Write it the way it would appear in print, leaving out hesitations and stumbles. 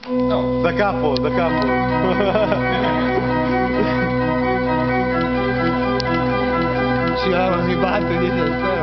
No. Da capo, da capo. Sì, ma mi batte dietro il te.